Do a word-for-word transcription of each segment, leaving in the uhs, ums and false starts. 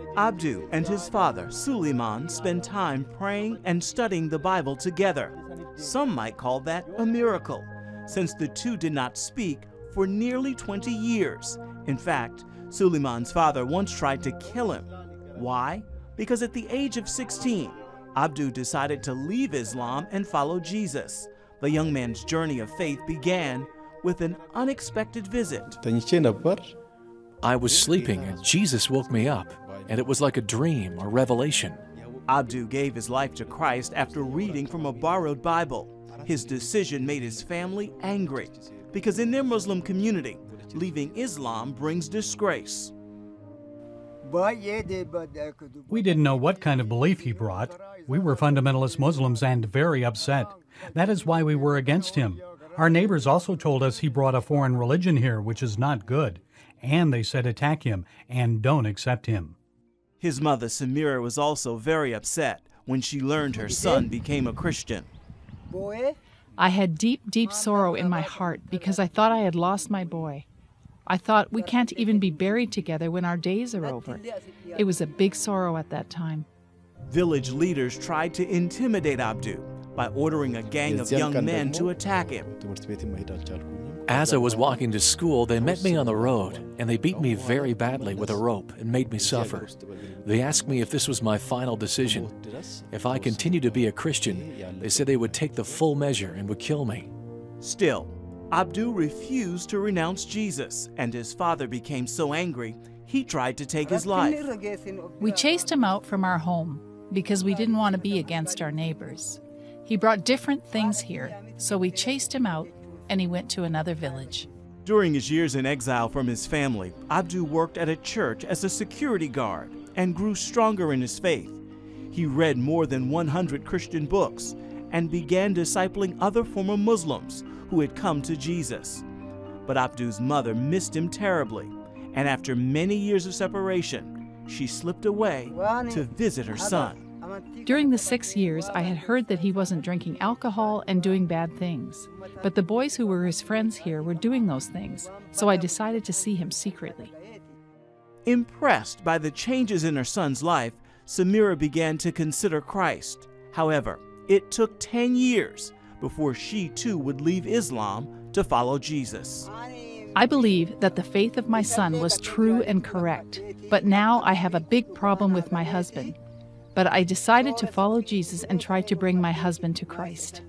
Abdu and his father, Suleiman, spend time praying and studying the Bible together. Some might call that a miracle, since the two did not speak for nearly twenty years. In fact, Suleiman's father once tried to kill him. Why? Because at the age of sixteen, Abdu decided to leave Islam and follow Jesus. The young man's journey of faith began with an unexpected visit. I was sleeping and Jesus woke me up, and it was like a dream or revelation. Abdu gave his life to Christ after reading from a borrowed Bible. His decision made his family angry, because in their Muslim community, leaving Islam brings disgrace. We didn't know what kind of belief he brought. We were fundamentalist Muslims and very upset. That is why we were against him. Our neighbors also told us he brought a foreign religion here, which is not good. And they said attack him and don't accept him. His mother, Samira, was also very upset when she learned her son became a Christian. I had deep, deep sorrow in my heart because I thought I had lost my boy. I thought we can't even be buried together when our days are over. It was a big sorrow at that time. Village leaders tried to intimidate Abdu by ordering a gang of young men to attack him. As I was walking to school, they met me on the road, and they beat me very badly with a rope and made me suffer. They asked me if this was my final decision. If I continued to be a Christian, they said they would take the full measure and would kill me. Still, Abdu refused to renounce Jesus, and his father became so angry, he tried to take his life. We chased him out from our home because we didn't want to be against our neighbors. He brought different things here, so we chased him out, and he went to another village. During his years in exile from his family, Abdu worked at a church as a security guard and grew stronger in his faith. He read more than one hundred Christian books and began discipling other former Muslims who had come to Jesus. But Abdu's mother missed him terribly, and after many years of separation, she slipped away to visit her son. During the six years, I had heard that he wasn't drinking alcohol and doing bad things. But the boys who were his friends here were doing those things, so I decided to see him secretly. Impressed by the changes in her son's life, Samira began to consider Christ. However, it took ten years before she too would leave Islam to follow Jesus. I believe that the faith of my son was true and correct, but now I have a big problem with my husband. But I decided to follow Jesus and try to bring my husband to Christ.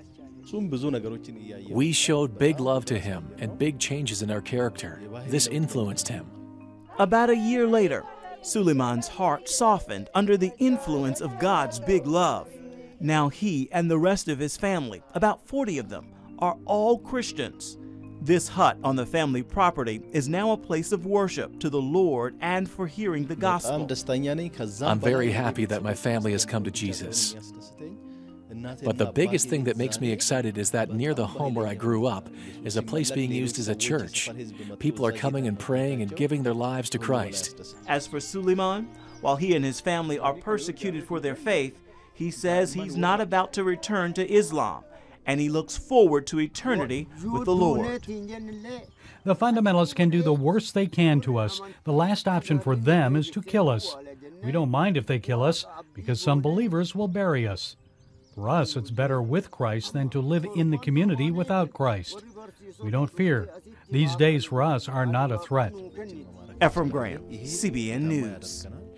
We showed big love to him and big changes in our character. This influenced him. About a year later, Suleiman's heart softened under the influence of God's big love. Now he and the rest of his family, about forty of them, are all Christians. This hut on the family property is now a place of worship to the Lord and for hearing the gospel. I'm very happy that my family has come to Jesus. But the biggest thing that makes me excited is that near the home where I grew up is a place being used as a church. People are coming and praying and giving their lives to Christ. As for Suleiman, while he and his family are persecuted for their faith, he says he's not about to return to Islam, and he looks forward to eternity with the Lord. The fundamentalists can do the worst they can to us. The last option for them is to kill us. We don't mind if they kill us, because some believers will bury us. For us, it's better with Christ than to live in the community without Christ. We don't fear. These days for us are not a threat. Ephraim Graham, C B N News.